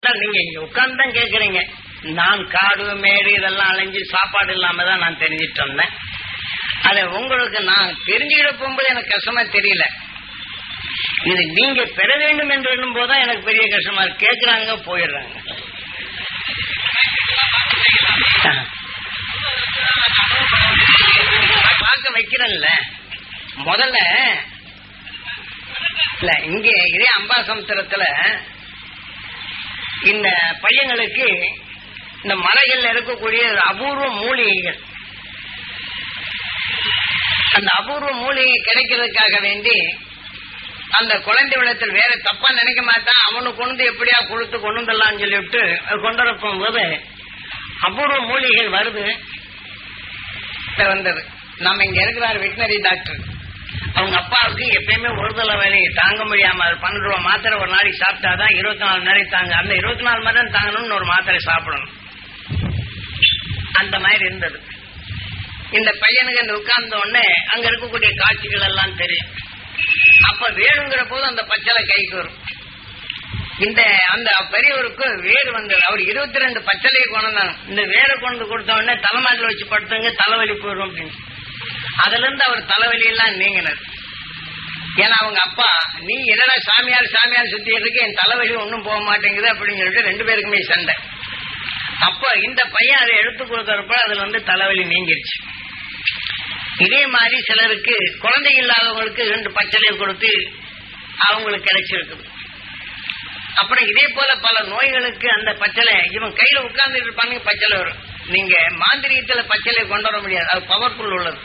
பார்த்தால் நீங்க இங்க உட்கார்ந்து தான் கேட்கறீங்க. நான் காடு மேடு இதெல்லாம் அலைஞ்சு சாப்பாடு இல்லாம தான் நான் தெரிஞ்சிட்டு வந்தேன். அதை உங்களுக்கு நான் தெரிஞ்சுக்கிட போகும்போது எனக்கு கஷ்டமா தெரியல. இது நீங்க பெற வேண்டும் என்று எண்ணும் போதுதான் எனக்கு பெரிய கஷ்டமா இருக்கு. கேட்கறாங்க போயிடுறாங்க. பார்க்க வைக்கிறேன்ல முதல்ல இல்ல இங்க இதே அம்பாசமுத்திரத்துல இந்த பையங்களுக்கு இந்த மலைகள்ல இருக்கக்கூடிய அபூர்வ மூலிகைகள், அந்த அபூர்வ மூலிகை கிடைக்கிறதுக்காக வேண்டி அந்த குழந்தை விடத்தில் வேற தப்பா நினைக்க மாட்டான். அவனுக்கு கொண்டு எப்படியா கொடுத்து கொண்டு வந்துடலாம்னு சொல்லிவிட்டு கொண்டு வர போகும்போது அபூர்வ மூலிகைகள் வருது வந்தது. நம்ம இங்க இருக்கிறார் வெட்டினரி டாக்டர், அவங்க அப்பாவுக்கு எப்பயுமே ஒரு தலை வேலை தாங்க முடியாம 12 ரூபா மாத்திரை ஒரு நாளைக்கு சாப்பிட்டாதான் 24 மணி நேரம் தாங்க. அந்த 24 மணி நேரம் தாங்கணும்னு ஒரு மாத்திரை சாப்பிடணும். அந்த மாதிரி இருந்தது. இந்த பையனுக்கு இந்த உட்கார்ந்த உடனே அங்க இருக்கக்கூடிய காட்சிகள் எல்லாம் தெரியும். அப்ப வேணுங்கிற போது அந்த பச்சளை கைக்கு வரும். இந்த அந்த பெரியவருக்கு வேறு வந்தது. அவர் 22 பச்சளையை கொண்டாங்க. இந்த வேரை கொண்டு கொடுத்த உடனே தலைமாட்டில் வச்சு படுத்துங்க, தலைவலி போயிடும் அப்படின்னு. அதுல இருந்து அவர் தலைவலி எல்லாம் நீங்கினார். ஏன்னா அவங்க அப்பா நீ என்னடா சாமியார் சாமியார் சுத்தி இருக்கு, என் தலைவலி ஒன்னும் போக மாட்டேங்குது அப்படின்னு சொல்லிட்டு 2 பேருக்குமே சண்டை. அப்ப இந்த பையன் அதை எடுத்து கொடுக்கறப்ப அதுல வந்து தலைவலி நீங்கிருச்சு. இதே மாதிரி சிலருக்கு குழந்தை இல்லாதவங்களுக்கு 2 பச்சளையை கொடுத்து அவங்களுக்கு கிடைச்சிருக்குது. அப்புறம் இதே போல பல நோய்களுக்கு அந்த பச்சளை இவன் கையில உட்கார்ந்துட்டு இருப்பாங்க, பச்சளை வரும். நீங்க மாந்திரியத்துல பச்சளையை கொண்டு வர முடியாது, அது பவர்ஃபுல் உள்ளது.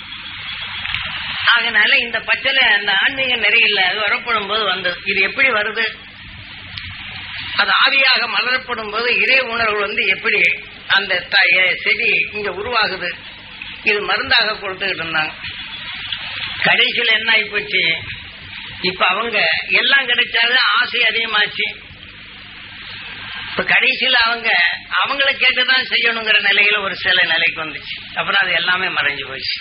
அதனால இந்த பச்சளை அந்த ஆன்மீக நெறியில் அது வரப்படும் போது வந்தது. இது எப்படி வருது? அது ஆவியாக மலரப்படும் போது இதே உணர்வு வந்து எப்படி அந்த செடி இங்க உருவாகுது, இது மருந்தாக கொடுத்துக்கிட்டு இருந்தாங்க. கடைசியில் என்ன ஆகி போச்சு, இப்ப அவங்க எல்லாம் கிடைச்சாலும் ஆசை அதிகமாச்சு. இப்ப கடைசியில் அவங்கள கேட்டுதான் செய்யணுங்கிற நிலையில ஒரு சில நிலைக்கு வந்துச்சு. அப்புறம் அது எல்லாமே மறைஞ்சு போச்சு.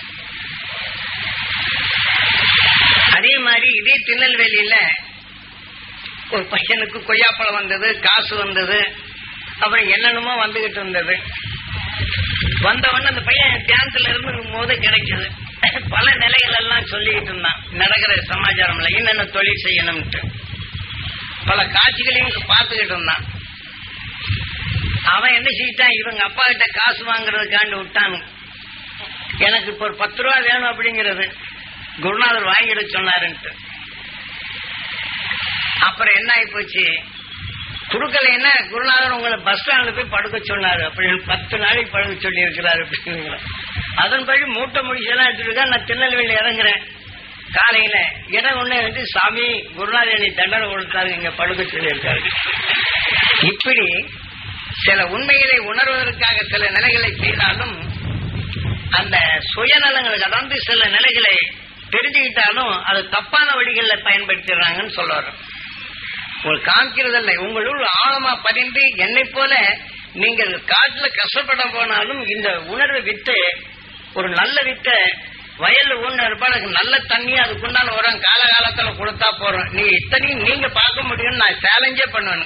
அதே மாதிரி இதே திருநெல்வேலியில ஒரு பையனுக்கு கொய்யாப்பழம் வந்தது, காசு வந்தது, அப்புறம் என்னென்னமோ வந்துகிட்டு இருந்தது. வந்தவொன்னு அந்த பையன் தியானத்துல இருக்கும் போது கிடைக்குது. பல நிலைகள் எல்லாம் சொல்லிக்கிட்டு இருந்தான். நடக்கிற சமாச்சாரம்ல என்னென்ன தொழில் செய்யணும்ட்டு பல காட்சிகளையும் பார்த்துக்கிட்டு இருந்தான். அவன் என்ன செய்யிட்டான், இவங்க அப்பா கிட்ட காசு வாங்குறதுக்காண்டு விட்டானு. எனக்கு இப்ப ஒரு 10 ரூபா வேணும் அப்படிங்கிறது குருநாதர் வாங்கிட சொன்னாருன்ட்டு. அப்புறம் என்ன ஆகி போச்சு, குடுக்கலைன்னா குருநாதர் உங்களை பஸ் ஸ்டாண்ட்ல போய் படுக்க சொன்னாரு அப்படின்னு 10 நாளைக்கு படுக்க சொல்லி இருக்கிறாரு அப்படின்னு. அதன்படி மூட்டை முடிச்செல்லாம் எடுத்துருக்கா. நான் திருநெல்வேலி இறங்குறேன் காலையில, இடம் ஒண்ணு வந்து சாமி குருநாதர் தண்டனை கொடுத்தாரு, இங்க படுக்க சொல்லி இருக்காரு. இப்படி சில உண்மைகளை உணர்வதற்காக சில நிலைகளை செய்தாலும் அந்த சுயநலங்களுக்கு அதாவது சில நிலைகளை தெரிஞ்சுக்கிட்டாலும் அது தப்பான வழிகளில் பயன்படுத்திடுறாங்கன்னு சொல்ல வரோம். உங்களுக்கு காமிக்கிறதில்லை, உங்களுள் ஆழமா பதிந்து என்னை போல நீங்கள் காட்டுல கஷ்டப்பட போனாலும் இந்த உணர்வை விட்டு ஒரு நல்ல வித்த வயல்ல ஒண்ணு இருப்பா, அதுக்கு நல்ல தண்ணி அதுக்குண்டான உரம் காலகாலத்துல கொடுத்தா போறோம். நீங்க இத்தனையும் நீங்க பார்க்க முடியும்னு நான் சேலஞ்சே பண்ணுவேன்.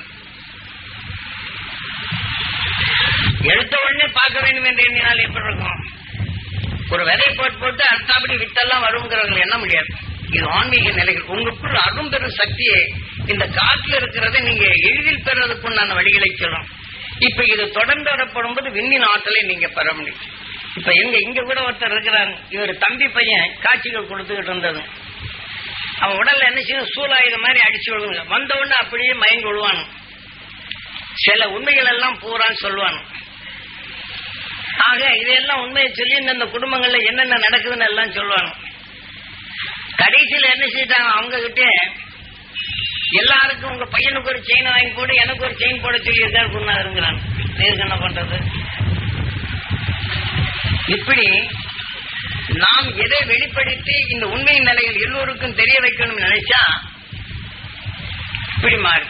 எடுத்த உடனே பார்க்க வேண்டும் என்று எண்ணினால் எப்படி இருக்கும்? ஒரு விதை போட்டு அடுத்தபடி வித்தெல்லாம் வருங்கிறவங்க என்ன முடியாது. இது ஆன்மீக நிலைகள். உங்களுக்குள் அரும் பெரும் சக்தியை இந்த காட்டுல இருக்கிறத நீங்க எளிதில் பெறுவதற்குண்டான வழிகளை சொல்றோம். இப்ப இது தொடர்ந்து வரப்படும் போது விண்ணின் ஆற்றலை நீங்க பெற முடியும். இப்ப இங்க கூட ஒருத்தர் இருக்கிறாரு, இவர் தம்பி பையன் காட்சிகள் கொடுத்துக்கிட்டு இருந்தது. அவன் உடல்ல என்ன செய்யும், சூழாயுத மாதிரி அடிச்சு விடுவாங்க. வந்த உடனே அப்படியே மயங்கி விடுவானு. சில உண்மைகள் எல்லாம் பூரான்னு சொல்லுவானு. ஆக இதெல்லாம் உண்மையை சொல்லி இந்த குடும்பங்கள்ல என்னென்ன நடக்குதுன்னு எல்லாம் சொல்லுவாங்க. கடைசியில என்ன செய்தாங்க, அவங்க கிட்ட எல்லாருக்கும் உங்க பையனுக்கு ஒரு செயின் வாங்கி போடு, எனக்கு ஒரு செயின் போட சொல்லி இருக்காரு குருநாதருங்கிறான். இதுக்கு என்ன பண்றது? இப்படி நாம் எதை வெளிப்படுத்தி இந்த உண்மையின் நிலையில் எல்லோருக்கும் தெரிய வைக்கணும் நினைச்சா இப்படி மாறு.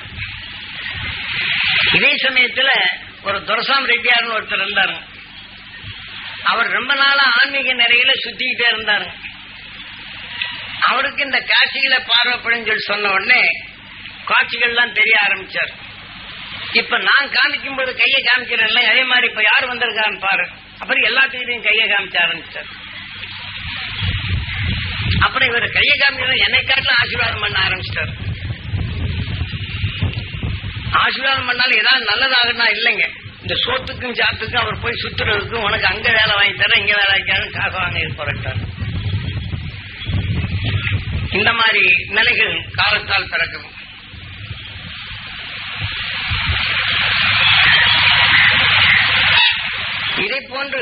இதே சமயத்துல ஒரு துரசாமி ரெட்டியார்னு ஒருத்தர் இருந்தாரு. அவர் ரொம்ப நாளா ஆன்மீக நிலையில சுத்திக்கிட்டே இருந்தாரு. அவருக்கு இந்த காட்சிகளை பார்வைப்படும் சொல்லி சொன்ன உடனே காட்சிகள் எல்லாம் தெரிய ஆரம்பிச்சார். இப்ப நான் காமிக்கும் போது கையை காமிக்கிறேன்ல, அதே மாதிரி இப்ப யாரு வந்திருக்கான்னு பாரு. அப்புறம் எல்லாத்துக்கிட்டையும் கையை காமிச்ச ஆரம்பிச்சார். அப்புறம் இவர் கையை காமிக்கிறது என்னை காட்டிலும் ஆசீர்வாதம் பண்ண ஆரம்பிச்சிட்டார். ஆசீர்வாதம் பண்ணாலும் ஏதாவது நல்லதாகனா இல்லைங்க, இந்த சோத்துக்கும் சாத்துக்கும் அவர் போய் சுத்துறதுக்கும் உனக்கு அங்க வேலை வாங்கி தர இங்க வேலை வாங்கி காசு வாங்கி போறார். இந்த மாதிரி நிலைகள் காலத்தால் பிறக்கும். இதை போன்று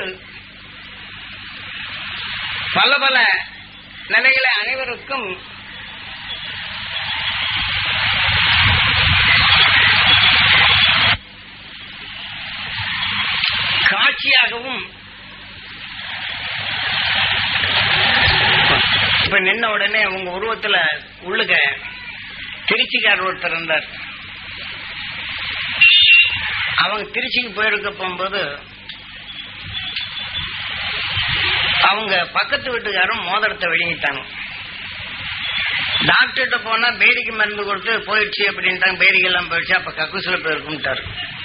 பல பல நிலைகளை அனைவருக்கும் காட்சியாகவும் இப்ப நின்ன உடனே உங்க உருவத்துல உள்ளுக திருச்சிக்காரர் ஒருத்தர் இருந்தார். அவங்க திருச்சிக்கு போயிருக்க போகும்போது அவங்க பக்கத்து வீட்டுக்காரும் மோதிரத்தை வெளியிட்டாங்க. டாக்டர்கிட்ட போனா பேடிக்கு மருந்து கொடுத்து போயிடுச்சு அப்படின்ட்டாங்க. பேடிக்கெல்லாம் போயிடுச்சு, அப்ப கக்குசுல போயிருக்குட்டாரு.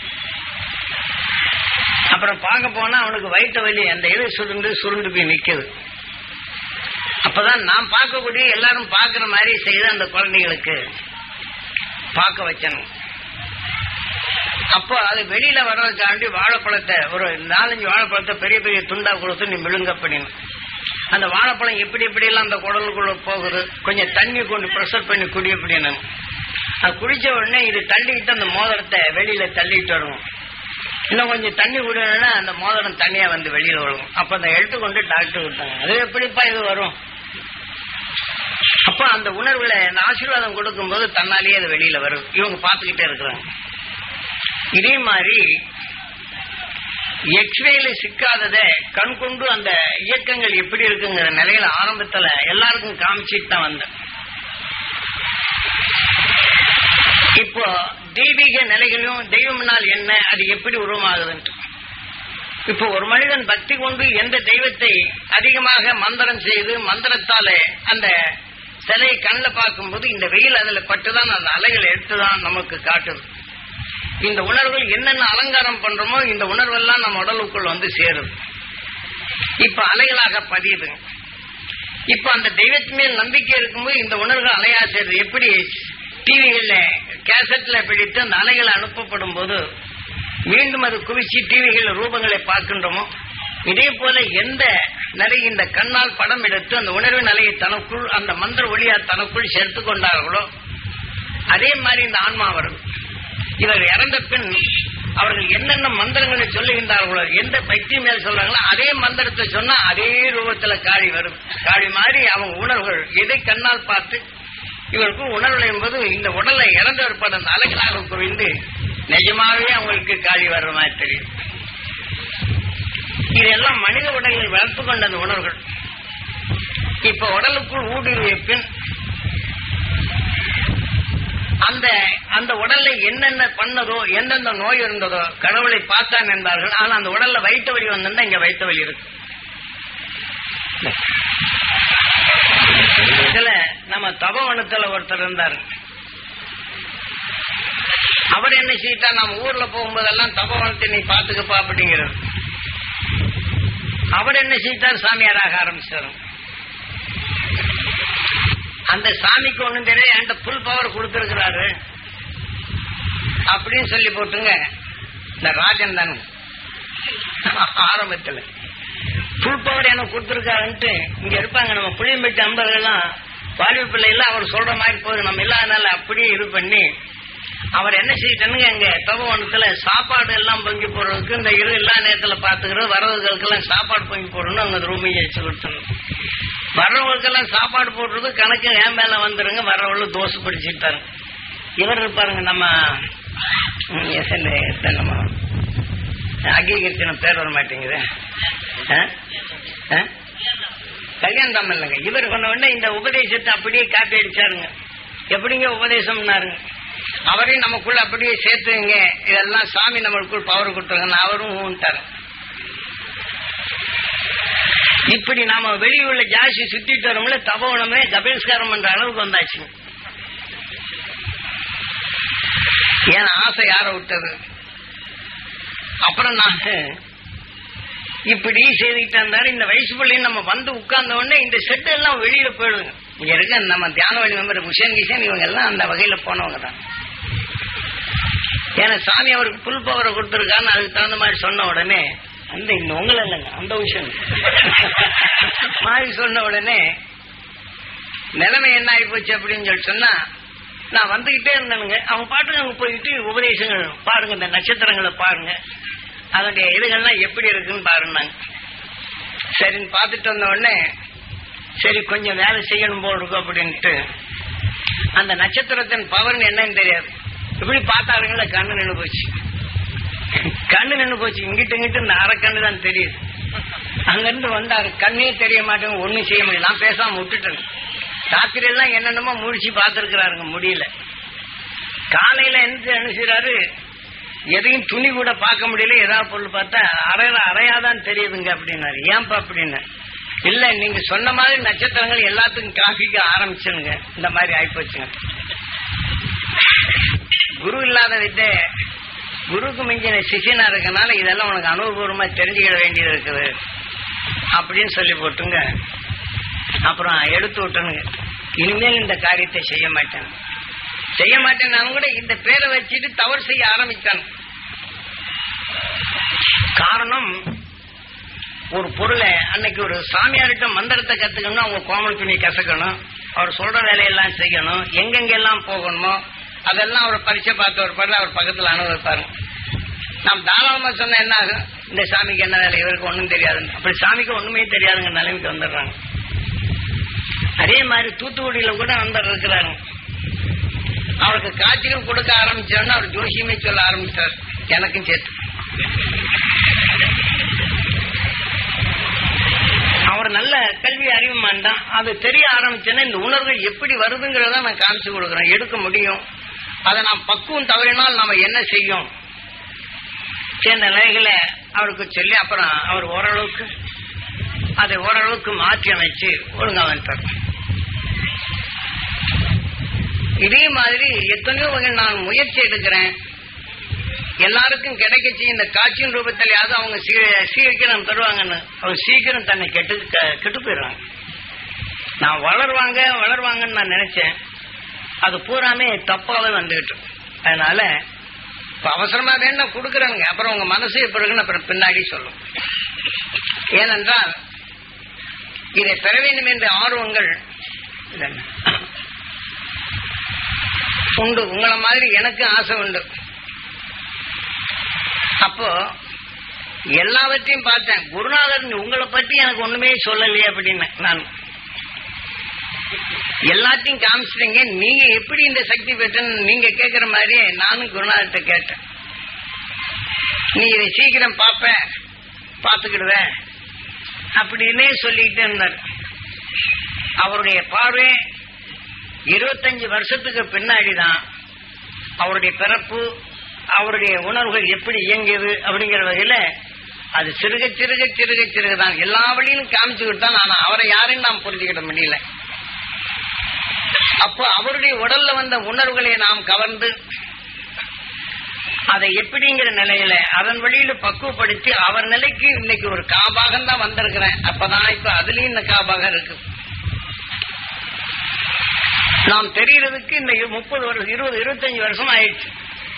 அப்புறம் பார்க்க போனா அவனுக்கு வயிற்று வலி, அந்த இது சுருண்டு போய் நிக்குது. அப்பதான் நான் பார்க்கக்கூடிய எல்லாரும் பார்க்கிற மாதிரி செய்து அந்த குழந்தைகளுக்கு பார்க்க வச்சணும். அப்போ அது வெளியில வர்றதுக்காண்டி வாழைப்பழத்தை ஒரு 4-5 வாழைப்பழத்தை பெரிய பெரிய துண்டா கொடுத்து நீ விழுங்க பண்ணிடணும். அந்த வாழைப்பழம் எப்படி எப்படி எல்லாம் அந்த குடலுக்குள்ள போகுது, கொஞ்சம் தண்ணி கொண்டு ப்ரெஷர் பண்ணி குடி அப்படின்னு. அது குடிச்ச உடனே இது தள்ளிக்கிட்டு அந்த மோதிரத்தை வெளியில தள்ளிட்டு வருவோம். இன்னும் கொஞ்சம் தண்ணி குடினா அந்த மோதிரம் தனியா வந்து வெளியில வரும். அப்ப அதை எடுத்துக்கொண்டு டாக்டர் விட்டாங்க. அது எப்படிப்பா இது வரும்? அப்ப அந்த உணர்வுல அந்த ஆசீர்வாதம் கொடுக்கும் போது தன்னாலேயே அது வெளியில வரும். இவங்க பார்த்துக்கிட்டே இருக்கிறாங்க. இதே மாதிரி எக்ஸ்ரேல சிக்காதத கண் கொண்டு அந்த இயக்கங்கள் எப்படி இருக்குங்கிற நிலையில ஆரம்பத்துல எல்லாருக்கும் காமிச்சிட்டு தான் வந்தேன். இப்போ தெய்வீக நிலைகளும் தெய்வம்னால் என்ன, அது எப்படி உருவமாகுதுன்ட்டு. இப்போ ஒரு மனிதன் பக்தி கொண்டு எந்த தெய்வத்தை அதிகமாக மந்திரம் செய்து மந்திரத்தால அந்த சிலையை கண்ணில் பார்க்கும்போது இந்த வெயில் அதுல பட்டுதான் அந்த அலைகளை எடுத்துதான் நமக்கு காட்டுது. இந்த உணர்வுகள் என்னென்ன அலங்காரம் பண்றோமோ இந்த உணர்வெல்லாம் நம்ம உடலுக்குள் வந்து சேருது. இப்ப அலைகளாக பதியுதுங்க. இப்ப அந்த தெய்வத்து மேல் நம்பிக்கை இருக்கும்போது இந்த உணர்வுகள் அலையா சேருது. எப்படி டிவிகள்ல கேசட்ல பிடித்து அந்த அலைகளை அனுப்பப்படும் போது மீண்டும் அது குவிச்சு டிவிகள் ரூபங்களை பார்க்கின்றோமோ, இதே போல எந்த நிலை இந்த கண்ணால் படம் எடுத்து அந்த உணர்வு நிலையை தனக்குள் அந்த மந்திர ஒளியா தனக்குள் சேர்த்து கொண்டார்களோ அதே மாதிரி இந்த ஆன்மா வருது. இவர் இறந்த பின் அவர்கள் என்னென்ன மந்திரங்களை சொல்லுகின்றார்களோ, எந்த பக்தி மேல் சொல்றாங்களோ அதே மந்திரத்தை சொன்னா அதே ரூபத்துல காளி வரும். காளி மாதிரி அவங்க உணர்வுகள் எதை கண்ணால் பார்த்து இவருக்கு உணர்வு என்பது இந்த உடலை இறந்து இருப்பது அந்த அலைகளாக குவிந்து நிஜமாவே அவங்களுக்கு காளி வர்ற மாதிரி தெரியும். இதெல்லாம் மனித உடலில் வளர்த்து கொண்ட அந்த உணர்வுகள் இப்ப உடலுக்குள் ஊடுருவிய பின் அந்த உடல்ல என்னென்ன பண்ணதோ எந்தெந்த நோய் இருந்ததோ கடவுளை பார்த்தான் என்பார்கள். ஆனா அந்த உடல்ல வயிற்று வலி வந்திருந்தா இங்க வயிற்று வலி இருக்கு. இதுல நம்ம தபவனத்துல ஒருத்தர் இருந்தார். அவர் என்ன செய்தா, நம்ம ஊர்ல போகும்போதெல்லாம் தபவனத்தை நீ பாத்துக்கப்பா அப்படிங்கிறது. அவர் என்ன செய்தார், சாமியாராக ஆரம்பிச்சார். அந்த சாமிக்கு ஒண்ணும் தெரியாது, என்கிட்ட புல் பவர் கொடுத்திருக்கிறாரு அப்படின்னு சொல்லி போட்டுங்க. இந்த ராஜன் தானே ஆரம்பத்துல புல் பவர் எனக்கு கொடுத்திருக்காருன்ட்டு இங்க இருப்பாங்க நம்ம புளியம்பட்டி அம்பர்கள்லாம் வாலிப பிள்ளை எல்லாம் அவர் சொல்ற மாதிரி போகுது. நம்ம இல்லாதனால அப்படியே இது பண்ணி அவர் என்ன செய்யணுங்க, எங்க தபவனத்துல சாப்பாடு எல்லாம் பொங்கி போடுறதுக்கு இந்த இரு எல்லா நேரத்துல பாத்துக்கிறது, வரவுகளுக்கெல்லாம் சாப்பாடு பொங்கி போடணும். அவங்க ரூமையை வச்சு கொடுத்தணும். வர்றவங்களுக்கெல்லாம் சாப்பாடு போடுறது கணக்கு என் மேல வந்துருங்க. வர்றவங்கள தோசை பிடிச்சிட்டாரு. இவர் இருப்பாருங்க நம்ம நம்ம அங்கீகரிச்சு பேர் வர மாட்டேங்குது, கல்யாணம் இல்லைங்க. இவர் சொன்ன உடனே இந்த உபதேசத்தை அப்படியே காப்பி அடிச்சாருங்க. எப்படிங்க உபதேசம்னாருங்க, அவரையும் நமக்குள்ள அப்படியே சேர்த்துங்க, இதெல்லாம் சாமி நம்மளுக்குள் பவர் கொடுத்துருங்க. அவரும் ஊன்ட்டாரு. இப்படி நாம வெளியுள்ள ஜாஸ்தி சுத்திட்டு வரோம்ல, தபோவனமே கபேஸ்காரம் பண்ற அளவுக்கு வந்தாச்சு. ஏன் ஆசை யார விட்டது? அப்புறம் நான் இப்படி செய்துக்கிட்டு இருந்தாரு. இந்த வயசு பிள்ளையும் நம்ம வந்து உட்கார்ந்த உடனே இந்த செட்டு எல்லாம் வெளியில போயிடுங்க. இங்க இருக்க நம்ம தியான வழி மெம்பர் குஷன் கிஷன் இவங்க எல்லாம் அந்த வகையில போனவங்க தான். ஏன்னா சாமி அவருக்கு புல் பவரை கொடுத்துருக்கான்னு அதுக்கு தகுந்த மாதிரி சொன்ன உடனே அந்த இந்த உங்களை இல்லைங்க அந்த விஷயம் மாதிரி சொன்ன உடனே நிலைமை என்ன ஆகி போச்சு அப்படின்னு சொல்லி சொன்னா, நான் வந்துகிட்டே இருந்தேனுங்க. அவங்க பாட்டுக்கு அங்க போயிட்டு உபதேசங்கள் பாருங்க, இந்த நட்சத்திரங்களை பாருங்க, அதனுடைய இதுகள்லாம் எப்படி இருக்குன்னு பாருன்னாங்க. சரின்னு பார்த்துட்டு வந்த உடனே சரி கொஞ்சம் வேலை செய்யணும் போல் இருக்கும் அப்படின்ட்டு அந்த நட்சத்திரத்தின் பவர் என்னன்னு தெரியாது. இப்படி பார்த்தாருங்கள கண்ணு நின்று போச்சு. கண்ணு நின்று போச்சு. இங்கிட்டு இங்கிட்டு இந்த அரை கண்ணு தான் தெரியுது. அங்கிருந்து வந்தாரு. கண்ணே தெரிய மாட்டேங்க, ஒண்ணும் செய்ய முடியல. நான் பேசாம விட்டுட்டேன். ராத்திரி எல்லாம் என்னென்னமோ முடிச்சு பார்த்திருக்கிறாருங்க, முடியல. காலையில என்ன செய்யறாரு, எதையும் துணி கூட பார்க்க முடியல. ஏதாவது பொருள் பார்த்தா அறையாதான் தெரியுதுங்க அப்படின்னாரு. ஏன்பா அப்படின்னு, இல்ல நீங்க சொன்ன மாதிரி நட்சத்திரங்கள் எல்லாத்துக்கும் காப்பிக்க ஆரம்பிச்சுங்க, இந்த மாதிரி ஆயிப்போச்சுங்க. குரு இல்லாத வித்தை குருக்கு மிஞ்சின சிஷியனா இருக்கனால இதெல்லாம் உனக்கு அனுபவபூர்வமா தெரிஞ்சுக்கிட வேண்டியது இருக்குது அப்படின்னு சொல்லி போட்டுங்க. அப்புறம் எடுத்து விட்டுனுங்க, இனிமேல் இந்த காரியத்தை செய்ய மாட்டேன் நான் கூட இந்த பேரை வச்சுட்டு தவறு செய்ய ஆரம்பித்தான். காரணம், ஒரு பொருளை அன்னைக்கு ஒரு சாமியார்கிட்ட மந்திரத்தை கத்துக்கணும், அவங்க கோமல் துணி கசக்கணும், அவர் சொல்ற வேலையெல்லாம் செய்யணும், எங்கெங்கெல்லாம் போகணுமோ அதெல்லாம் அவர் பரிச்சை பார்த்த ஒரு பாடல அவர் பக்கத்தில் அனுபவிப்பாரு. நாம் தாராளமா சொன்ன என்ன ஆகும், இந்த சாமிக்கு என்ன வேலை, இவருக்கு ஒன்றும் தெரியாதுன்னு. அப்படி சாமிக்கு ஒண்ணுமே தெரியாதுங்க நிலைமைக்கு வந்துடுறாங்க. அதே மாதிரி தூத்துக்குடியில கூட வந்தர் இருக்கிறாரு. அவருக்கு காட்சிகள் கொடுக்க ஆரம்பிச்சோன்னா அவர் ஜோசியமே சொல்ல ஆரம்பிச்சார், எனக்கும் சேர்த்து. அவர் நல்ல கல்வி அறிவுமான் தான். அது தெரிய ஆரம்பிச்சேன்னா இந்த உணர்வுகள் எப்படி வருதுங்கிறத நான் காமிச்சு கொடுக்குறேன், எடுக்க முடியும். அதை நாம் பக்குவம் தவறினால் நாம என்ன செய்யும் சேர்ந்த நிலைகளை அவருக்கு சொல்லி அப்புறம் அவர் ஓரளவுக்கு மாற்றி அமைச்சு ஒழுங்கா வந்துட்டார். இதே மாதிரி எத்தனையோ வகை நான் முயற்சி எடுக்கிறேன், எல்லாருக்கும் கிடைக்கச்சு. இந்த காட்சியின் ரூபத்திலேயாவது அவங்க சீக்கிரம் தருவாங்கன்னு அவங்க சீக்கிரம் தன்னை கெட்டு போயிடுறாங்க. நான் வளருவாங்கன்னு நான் நினைச்சேன், அது பூராமே தப்பாவே வந்துகிட்டு. அதனால இப்ப அவசரமா வேணும் கொடுக்குறாங்க, அப்புறம் உங்க மனசு எப்படி இருக்குன்னு அப்புறம் பின்னாடி சொல்லும். ஏனென்றால் இதை பெற வேண்டும் என்ற ஆர்வங்கள் உண்டு. உங்களை மாதிரி எனக்கு ஆசை உண்டு. அப்போ எல்லாவற்றையும் பார்த்தேன். குருநாதர் உங்களை பற்றி எனக்கு ஒண்ணுமே சொல்லலையே அப்படின்னு நான் எல்லாத்தையும் காமிச்சிட்டீங்க. நீங்க எப்படி இந்த சக்தி பெற்றுன்னு நீங்க கேட்கிற மாதிரியே நானும் குருநாதர்கிட்ட கேட்டேன். நீ இதை சீக்கிரம் பார்த்துக்கிடுவேன் அப்படின்னே சொல்லிக்கிட்டே இருந்தார். அவருடைய பார்வை 25 வருஷத்துக்கு பின்னாடிதான் அவருடைய பிறப்பு, அவருடைய உணர்வுகள் எப்படி இயங்கியது அப்படிங்கிற வகையில அது சிறுகதான் எல்லா வழியிலும் காமிச்சுக்கிட்டு தான். ஆனா அவரை யாரையும் நாம் புரிஞ்சுக்கிட முடியல. அப்போ அவருடைய உடல்ல வந்த உணர்வுகளை நாம் கவர்ந்து அதை எப்படிங்கிற நிலையில அதன் வழியில பக்குவப்படுத்தி அவர் நிலைக்கு இன்னைக்கு ஒரு காபாகம் தான் வந்திருக்கிறேன். அப்பதான் இப்ப அதுலயும் இந்த காபாகம் இருக்கு. நாம் தெரியறதுக்கு இந்த 30 வருஷம் 20-25 வருஷம் ஆயிடுச்சு.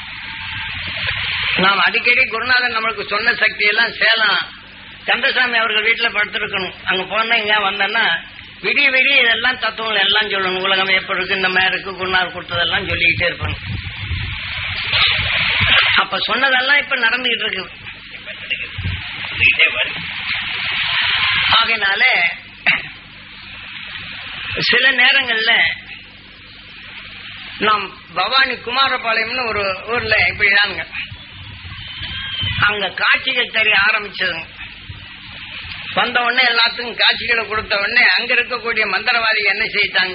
நாம் அடிக்கடி குருநாதன் நம்மளுக்கு சொன்ன சக்தி எல்லாம் சேலம் கந்தசாமி அவர்கள் வீட்டுல படுத்திருக்கணும். அங்க போனா இங்க வந்தோன்னா விடிய இதெல்லாம் தத்துவங்கள் எல்லாம் சொல்லணும். உலகம் எப்படி இருக்கு, இந்த மாதிரி இருக்கு, குருநாதர் கொடுத்ததெல்லாம் சொல்லிக்கிட்டே இருப்பாங்க. அப்ப சொன்னதெல்லாம் இப்ப நடந்துகிட்டு இருக்கு. ஆகையினால சில நேரங்கள்ல நாம் பவானி குமாரபாளையம்னு ஒரு ஊர்ல இப்படிதானுங்க, அங்க காட்சிகள் தெரிய ஆரம்பிச்சதுங்க. வந்த உடனே எல்லாத்துக்கும் காட்சிகளை கொடுத்த உடனே அங்க இருக்கக்கூடிய மந்திரவாதி என்ன செய்தாங்க,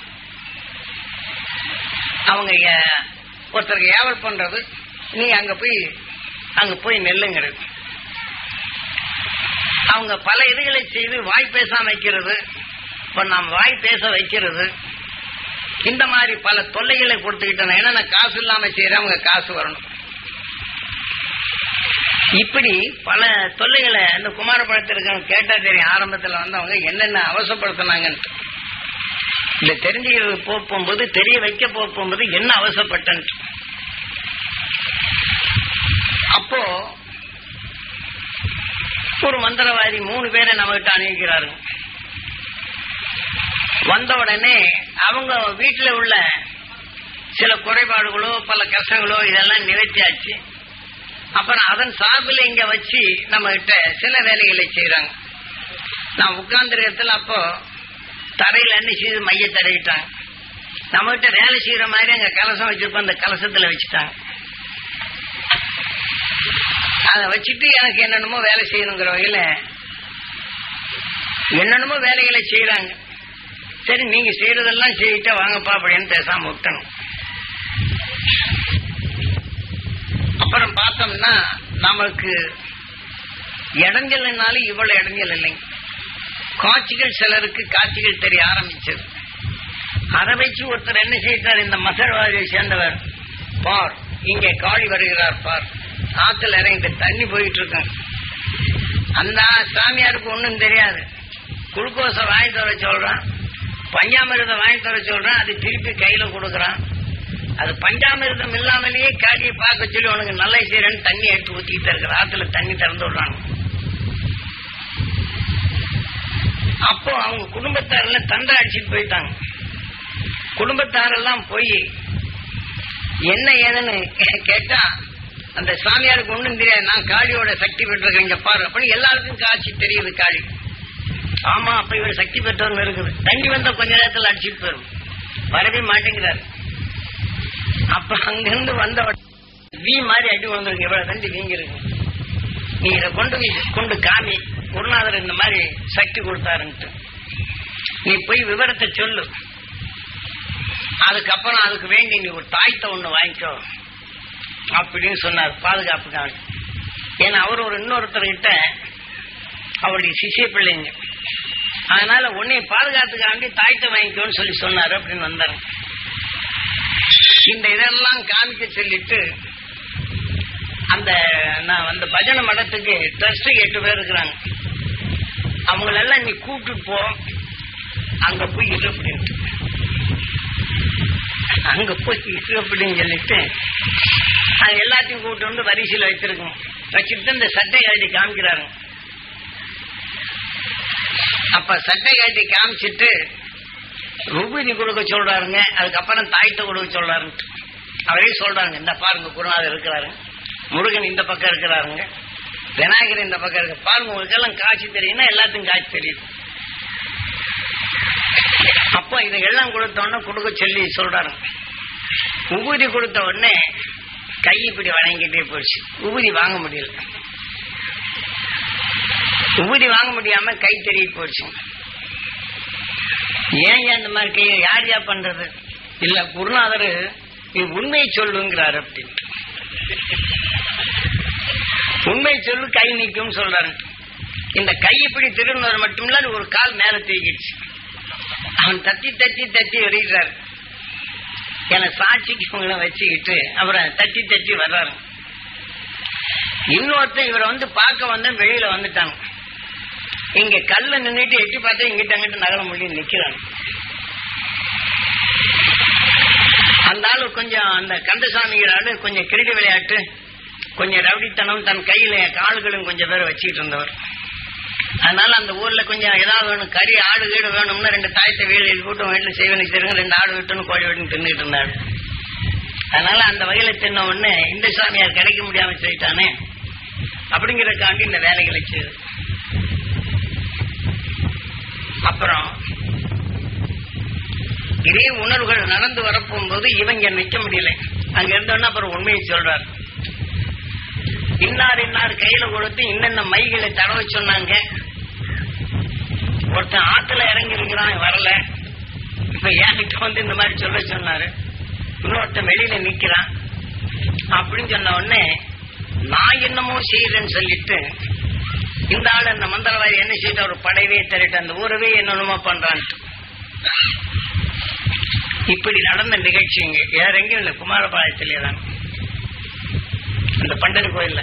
அவங்க ஒருத்தருக்கு ஏவல் பண்றது, நீ அங்க போய் நெல்லுங்கிறது. அவங்க பல இதுகளை செய்து வாய் பேசாம வைக்கிறது. இப்ப நாம் வாய் பேச வைக்கிறது, இந்த மாதிரி பல தொல்லைகளை கொடுத்துக்கிட்டன. ஏன்னா நான் காசு இல்லாம செய்யறவங்க காசு வரணும். இப்படி பல தொல்லைகளை அந்த குமாரபுரத்திற்கு கேட்டா தெரியும். ஆரம்பத்துல வந்தவங்க என்னென்ன அவசரப்படுத்தினாங்கன்னு இல்ல தெரிஞ்சுக்கிறது போகும்போது தெரிய வைக்க போகும்போது என்ன அவசரப்பட்டேன். அப்போ ஒரு மந்திரவாதி 3 பேரை நம்ம கிட்ட அனுப்பிக்கிறாரு. வந்த உடனே அவங்க வீட்டுல உள்ள சில குறைபாடுகளோ பல கஷ்டங்களோ இதெல்லாம் நிவர்த்தியாச்சு. அப்புறம் அதன் சார்பில் இங்க வச்சு நம்ம கிட்ட சில வேலைகளை செய்யறாங்க. நான் உட்கார்ந்த இடத்துல அப்போ தரையில செய்து மைய தடவிட்டாங்க. நம்ம கிட்ட வேலை செய்யற மாதிரி அங்க கலசம் வச்சிருப்போம். அந்த கலசத்துல வச்சுட்டாங்க. அதை வச்சுட்டு எனக்கு என்னென்னமோ வேலை செய்யணுங்கிற வகையில என்னென்னமோ வேலைகளை செய்யறாங்க. சரி நீங்க செய்யறதெல்லாம் செய்யிட்ட வாங்கப்பா அப்படின்னு பேசாம விட்டணும். அப்புறம் பார்த்தோம்னா நமக்கு இடைஞ்சல்னாலும் இவ்வளவு இடைஞ்சல் இல்லைங்க. காட்சிகள் சிலருக்கு காட்சிகள் தெரிய ஆரம்பிச்சது. அதை வச்சு ஒருத்தர் என்ன செய்தார், இந்த மசர்வாதியை சேர்ந்தவர், பார் இங்கே காளி வருகிறார் பார், ஆத்துல இறங்கிட்டு தண்ணி போயிட்டு இருக்காங்க. அந்த சாமியாருக்கு ஒண்ணும் தெரியாது. குளுக்கோஸை வாங்கி தர சொல்றான், பஞ்சாமிரதம் வாங்கி தர சொல்றான், அது திருப்பி கையில கொடுக்கறான். அது பஞ்சாமிரதம் இல்லாமலேயே காளியை பார்க்க சொல்லி உனக்கு நல்ல செய்யறேன்னு தண்ணி எடுத்து ஊத்திக்கிட்டு இருக்கிற ஆத்துல தண்ணி திறந்து விடுறாங்க. அப்போ அவங்க குடும்பத்தாரெல்லாம் தண்டை அடிச்சுட்டு போயிட்டாங்க. குடும்பத்தாரெல்லாம் போய் என்ன ஏதுன்னு கேட்டா அந்த சாமியாருக்கு ஒண்ணும் தெரியாது. நான் காளியோட சக்தி பெற்றிருக்கேன் இங்க பாரு அப்படின்னு எல்லாருக்கும் காட்சி தெரியுது. காளி ஆமா அப்ப இவர் சக்தி பெற்றவங்க இருக்குது. தண்ணி வந்த கொஞ்ச நேரத்தில் அடிச்சுட்டு போயிடும், வரவே மாட்டேங்கிறாரு. அப்ப அங்கிருந்து வந்த வீ மாதிரி அடி வந்திருக்கு. எவ்வளவு தண்டி வீங்கி இருக்கு, நீ இதை கொண்டு காமி குருநாதர் இந்த மாதிரி சக்தி கொடுத்தாருன்ட்டு நீ போய் விவரத்தை சொல்லு. அதுக்கப்புறம் அதுக்கு வேண்டி நீ ஒரு தாய்த்தை ஒண்ணு வாங்கிக்கோ அப்படின்னு சொன்னார் பாதுகாப்புக்காக. ஏன்னா அவர் ஒரு இன்னொருத்தர்கிட்ட அவருடைய சிசிய பிள்ளைங்க, அதனால உன்னை பாதுகாத்துக்காண்டி தாய்த்தை வாங்கிக்கோன்னு சொல்லி சொன்னாரு அப்படின்னு வந்தாரு. இந்த இதெல்லாம் காமிக்க சொல்லிட்டு அந்த பஜனை மடத்துக்கு ட்ரஸ்ட் 8 பேர் இருக்கிறாங்க. அவங்களெல்லாம் நீ கூப்பிட்டு போ, அங்க போய் இரு அப்படின்ட்டு. அங்க போய் இரு அப்படின்னு சொல்லிட்டு அது எல்லாத்தையும் கூப்பிட்டு வந்து வரிசையில் வச்சிருக்கோம். வச்சுட்டு இந்த சட்டை கட்டி காமிக்கிறாங்க. அப்ப சட்டை கட்டி காமிச்சிட்டு ரூபதி கொடுக்க சொல்றாருங்க. அதுக்கப்புறம் தாய்த்த கொடுக்க சொல்றாரு. அவரே சொல்றாங்க, இந்த பாருங்க குருநாதர் இருக்கிறாரு, முருகன் இந்த பக்கம் இருக்கிறாருங்க, விநாயகர் இந்த பக்கம் இருக்கு பாருங்க, உங்களுக்கு எல்லாம் காட்சி தெரியும்னா எல்லாத்துக்கும் காட்சி தெரியுது. அப்போ இதெல்லாம் கொடுத்த உடனே கொடுக்க சொல்லி சொல்றாரு. உபூதி கொடுத்த உடனே கை இப்படி வணங்கிட்டே போயிடுச்சு. உபூதி வாங்க முடியல. உபூதி வாங்க முடியாம கை தெரிய போயிடுச்சு. ஏன் இந்த மாதிரி கையை யார் யார் பண்றது? இல்ல குருநாதர் நீ உண்மையை சொல்லுங்கிறாரு அப்படின்னு. உண்மை சொல்லு கை நீக்கும் சொல்றாரு. இந்த கை இப்படி திருநூறு மட்டும்ல ஒரு கால் மேல தூக்கிடுச்சு. அவன் தட்டி தட்டி தட்டி வருகிறார். என சாட்சிக்கு இவங்களை வச்சுக்கிட்டு அப்புறம் தட்டி தட்டி வர்றாரு. இன்னொருத்தர் இவரை வந்து பார்க்க வந்த வெளியில வந்துட்டாங்க. இங்க கல்ல நின்றுட்டு எட்டி பார்த்தா இங்கிட்ட அங்கிட்ட நகர முடியும் நிக்கிறாங்க. அந்த ஆளு கொஞ்சம் அந்த கந்தசாமிங்கிற ஆளு கொஞ்சம் கிரிக்கெட் விளையாட்டு, கொஞ்சம் ரவுடித்தனம், தன் கையில கால்களும் கொஞ்சம் பேர் வச்சுக்கிட்டு இருந்தவர். அதனால அந்த ஊர்ல கொஞ்சம் ஏதாவது வேணும், கறி ஆடு வீடு வேணும்னா 2 தாயத்தை வீடு கூட்டம் வீட்டுல செய்வனுக்கு தெரியுங்க, 2 ஆடு வீட்டுன்னு கோழி வீட்டுன்னு தின்னுட்டு இருந்தாரு. அதனால அந்த வகையில தின்ன உடனே இந்த சாமியார் கிடைக்க முடியாம சொல்லிட்டானே அப்படிங்கிறதுக்காண்டி இந்த வேலைகளை செய்யுது. அப்புறம் இதே உணர்வுகள் நடந்து வரப்போகும்போது இவங்க நிற்க முடியல. அங்க இருந்தோன்னா அப்புறம் உண்மையை சொல்றாரு. இன்னார் இன்னார் கையில கொடுத்து இன்னென்ன மைகளை தடவை சொன்னாங்க. ஒருத்தன் ஆத்துல இறங்கி இருக்கிறான், வரல. இப்ப என்கிட்ட வந்து இந்த மாதிரி சொல்ல சொன்னாரு. இன்னொருத்தன் வெளியில நிக்கிறான் அப்படின்னு சொன்ன உடனே நான் என்னமோ செய்யறேன்னு சொல்லிட்டு இந்த ஆள் அந்த மந்திரவாதி என்ன செய்த ஒரு படையவே தரிட்டு அந்த ஊரவே என்னென்னமோ பண்றான்ட்டு இப்படி நடந்த நிகழ்ச்சி இங்க வேற எங்கேயும் இல்லை, குமாரபாளையத்திலே தான், அந்த பண்டர் கோயில்ல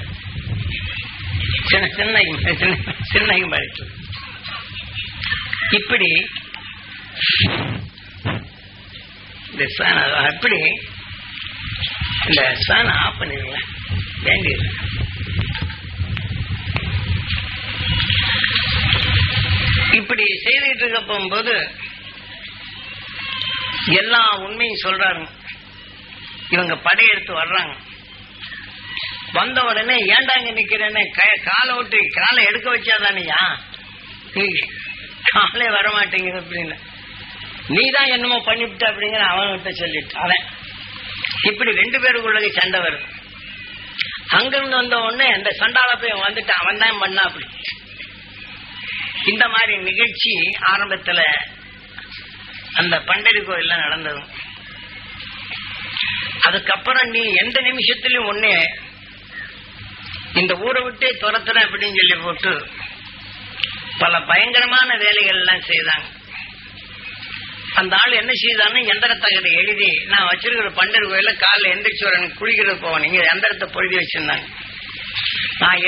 சின்னபாளையத்தில். இப்படி இந்த அப்படி இந்த ஃபேன் ஆஃப் பண்ணிருங்க வேண்டியது. இப்படி செய்துட்டு இருக்க போகும்போது எல்லா உண்மையும் சொல்றாங்க. இவங்க படையெடுத்து வர்றாங்க. வந்த உடனே ஏண்டாங்க நிக்கிறேன்னு காலை விட்டு காலை எடுக்க வச்சாதானியா, காலே வரமாட்டேங்குது அப்படின்னு, நீதான் என்னமோ பண்ணிவிட்ட அப்படிங்கிற அவன்கிட்ட சொல்லிட்டு அவன். இப்படி 2 பேருக்குள்ள சண்டை வருது. அங்கிருந்து வந்த உடனே அந்த சண்டால போய் வந்துட்டு அவன் தான் பண்ணா. அப்படி இந்த மாதிரி நிகழ்ச்சி ஆரம்பத்துல அந்த பண்டரி கோயில்ல நடந்தது. அதுக்கப்புறம் நீ எந்த நிமிஷத்திலும் ஒண்ணு இந்த ஊரை விட்டே துரத்துற அப்படின்னு சொல்லி போட்டு பல பயங்கரமான வேலைகள் எல்லாம் செய்தாங்க. அந்த ஆள் என்ன செய்தான்னு எந்திரத்தகரை எழுதி நான் வச்சிருக்கிற பண்டர் கோயில காலைல எந்திரிச்சு வர குளிக்கிறது போவோம், நீங்க எந்திரத்தை பொழுதி வச்சிருந்தாங்க. நான்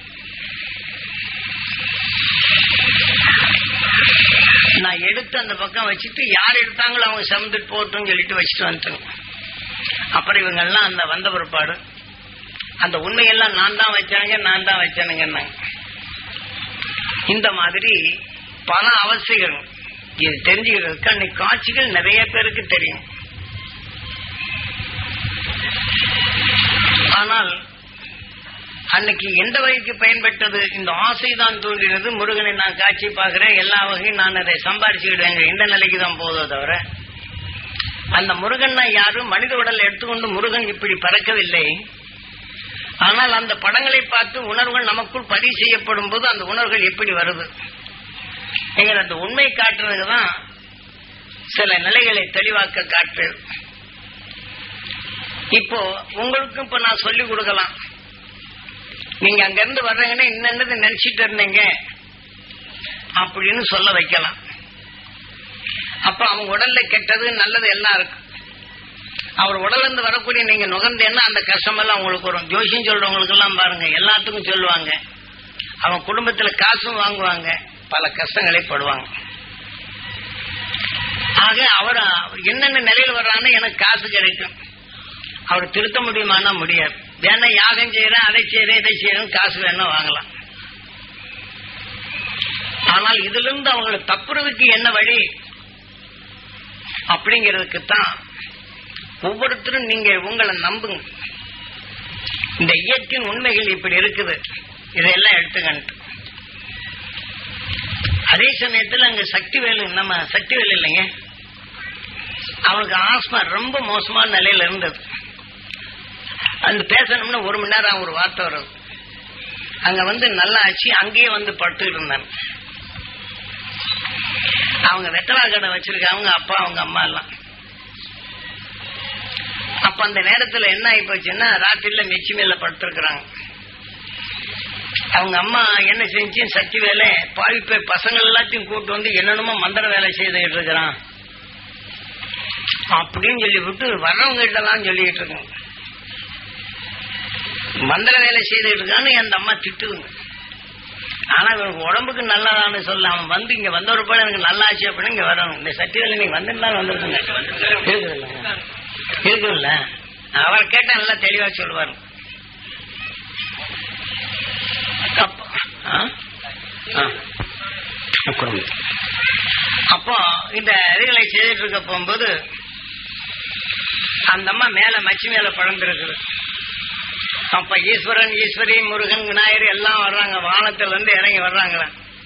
எடுத்து அந்த பக்கம் வச்சுட்டு யார் எடுத்தாங்களோ அவங்க சமந்துட்டு போட்டும் சொல்லிட்டு வச்சுட்டு வந்துட்டோம். அப்புறம் இவங்க எல்லாம் அந்த வந்த பிற்பாடு அந்த உண்மையெல்லாம் நான் தான் வச்சானுங்க. இந்த மாதிரி பல அவசியங்கள் இது தெரிஞ்சுக்கிறதுக்கு அன்னைக்கு காட்சிகள் நிறைய பேருக்கு தெரியும். ஆனால் அன்னைக்கு எந்த வகைக்கு பயன்பட்டது? இந்த ஆசைதான் தோன்றினது. முருகனை நான் காட்சி பார்க்கிறேன், எல்லா வகையும் நான் அதை சம்பாரிச்சுக்கிடுவேங்க, இந்த நிலைக்கு தான் போதோ தவிர அந்த முருகன் யாரும் மனித உடல் எடுத்துக்கொண்டு முருகன் இப்படி பறக்கவில்லை. ஆனால் அந்த படங்களை பார்த்து உணர்வுகள் நமக்குள் பதிவு செய்யப்படும் போது அந்த உணர்வுகள் எப்படி வருது என்கிற அந்த உண்மை காட்டுறதுதான் சில நிலைகளை தெளிவாக்க காட்டு. இப்போ உங்களுக்கும் இப்ப நான் சொல்லிக் கொடுக்கலாம். நீங்க அங்கிருந்து வர்றீங்கன்னா இன்னது நினைச்சிட்டு இருந்தீங்க அப்படின்னு சொல்ல வைக்கலாம். அப்ப அவங்க உடல்ல கெட்டது நல்லது எல்லாம் இருக்கு. அவர் உடல்ல இருந்து வரக்கூடிய நீங்க நுகர்ந்தேன்னா அந்த கஷ்டமெல்லாம் உங்களுக்கு வரும். ஜோசியம் சொல்றவங்களுக்கு எல்லாம் பாருங்க, எல்லாத்துக்கும் சொல்லுவாங்க. அவங்க குடும்பத்துல காசும் வாங்குவாங்க, பல கஷ்டங்களை படுவாங்க. ஆக அவர் என்னென்ன நிலையில் வர்றான்னு எனக்கு காசு கிடைக்கும், அவர் திருத்த முடியுமானா முடியாது. வேணா யாகம் செய்யறேன், அதை செய்யறேன், இதை செய்யறேன், காசு வேணா வாங்கலாம். ஆனால் இதுல இருந்து அவங்களுக்கு தப்புறதுக்கு என்ன வழி அப்படிங்கிறதுக்குத்தான் ஒவ்வொருத்தரும் நீங்க உங்களை நம்புங்க. இந்த இயற்கையின் உண்மைகள் இப்படி இருக்குது, இதையெல்லாம் எடுத்துக்கணும். அதே சமயத்தில் அங்க சக்திவேலு, நம்ம சக்திவேலு இல்லைங்க, அவனுக்கு ஆஸ்மா ரொம்ப மோசமான நிலையில இருந்தது. அந்த பேசணும்னா 1 மணி நேரம் ஒரு வார்த்தை வரும். அங்க வந்து நல்லா ஆச்சு, அங்கேயே வந்து படுத்துக்கிட்டு இருந்தாங்க. அவங்க வெத்தலா கடை வச்சிருக்காங்க, அப்பா அவங்க அம்மா எல்லாம். அப்ப அந்த நேரத்துல என்ன ஆகி போச்சுன்னா ராத்திரில மெச்சி மேல படுத்திருக்கிறாங்க. அவங்க அம்மா என்ன செஞ்சு சக்தி வேலை பாவி பசங்க எல்லாத்தையும் கூட்டு வந்து என்னென்னமோ மந்திர வேலை செய்துகிட்டு இருக்கிறான் அப்படின்னு சொல்லி விட்டு வர்றவங்க கிட்டலாம் சொல்லிட்டு இருக்காங்க. மந்திர வேலை செய்துகிட்டு இருக்கான்னு அந்த அம்மா திட்டுதுங்க. ஆனா இவனுக்கு உடம்புக்கு நல்லதான்னு சொல்ல, அவன் வந்து இங்க வந்த ஒரு பாடு எனக்கு நல்லா ஆச்சு அப்படின்னு இங்க வரணும். இந்த சக்தி வேலை நீங்க வந்துருந்தாலும் வந்துருக்குங்க, இருக்குல்ல. அவர் கேட்டா நல்லா தெளிவா சொல்லுவாரு. அப்போ இந்த இதுகளை செய்துட்டு இருக்க போகும்போது அந்த அம்மா மேல மச்சி மேல பழந்திருக்குது. அப்ப ஈஸ்வரன், ஈஸ்வரி, முருகன், விநாயகர் எல்லாம் வர்றாங்க, வானத்துல இருந்து இறங்கி வர்றாங்களா.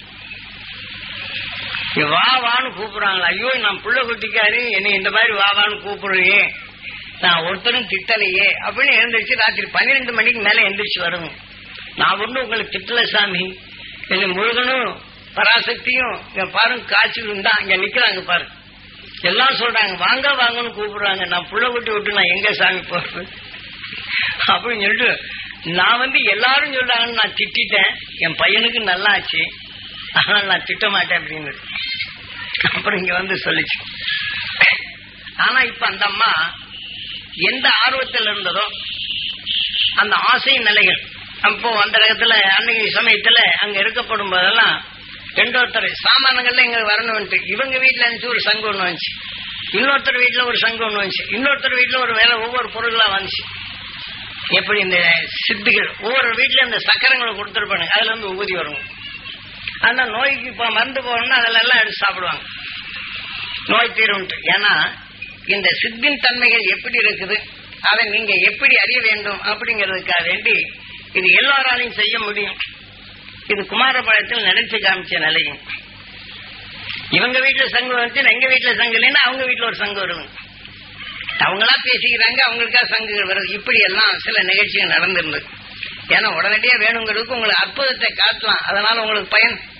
வா வான்னு கூப்பிடுறாங்களா. ஐயோ நான் புள்ள குட்டிக்காரு என்னை இந்த மாதிரி வா வான்னு கூப்பிடுறியே, நான் ஒருத்தரும் திட்டலையே அப்படின்னு எழுந்திரிச்சு ராத்திரி 12 மணிக்கு மேல எந்திரிச்சு வருங்க. நான் ஒண்ணு உங்களுக்கு திட்டல சாமி, என்ன முருகனும் பராசக்தியும் இங்க பாருங்க காட்சி தான் இங்க நிக்கிறாங்க பாரு, எல்லாம் சொல்றாங்க வாங்க வாங்கன்னு கூப்பிடுறாங்க. நான் புள்ள குட்டி விட்டு நான் எங்க சாமி போறது அப்படின்னு சொல்லிட்டு நான் வந்து எல்லாரும் சொல்றாங்கன்னு நான் திட்டேன். என் பையனுக்கு நல்லா ஆச்சு, ஆனால் நான் திட்ட மாட்டேன் அப்படின்னு. அப்புறம் இங்க வந்து சொல்லிச்சு. ஆனா இப்ப அந்த அம்மா எந்த ஆர்வத்தில் இருந்ததோ அந்த ஆசை நிலைகள் அப்போ அந்த இடத்துல அன்னைக்கு சமயத்துல அங்க இருக்கப்படும் போதெல்லாம் ரெண்டொருத்தர் சாமானங்கள்ல எங்க வரணும்ட்டு இவங்க வீட்டுல இருந்துச்சு ஒரு சங்கு ஒண்ணு வந்துச்சு, இன்னொருத்தர் வீட்டுல ஒரு சங்கு ஒண்ணு வந்துச்சு, இன்னொருத்தர் வீட்டுல ஒரு வேலை ஒவ்வொரு பொருளா வந்துச்சு. எப்படி இந்த சித்திகள் ஒவ்வொரு வீட்டுல இந்த சக்கரங்களை கொடுத்துருப்பாங்க, அதுல இருந்து உபதி வரும். அந்த நோய்க்கு இப்ப மருந்து போகணும்னா அதுல எல்லாம் எடுத்து சாப்பிடுவாங்க, நோய் தீரும்ட்டு. ஏன்னா இந்த சித்தின் தன்மைகள் எப்படி இருக்குது அதை நீங்க எப்படி அறிய வேண்டும் அப்படிங்கிறதுக்காக வேண்டி இது எல்லாராலையும் செய்ய முடியும். இது குமாரபாளையத்தில் நடத்தி காமிச்ச நிலையும். இவங்க வீட்டுல சங்கு வந்து எங்க வீட்டுல சங்கு இல்லைன்னா அவங்க வீட்டுல ஒரு சங்கு வருது, அவங்களா பேசிக்கிறாங்க, அவங்களுக்கா சங்குகள் வருது. இப்படி எல்லாம் சில நிகழ்ச்சிகள் நடந்திருந்தது. ஏன்னா உடனடியா வேணுங்கிறதுக்கு உங்களுக்கு அற்புதத்தை காட்டலாம், அதனால உங்களுக்கு பயன்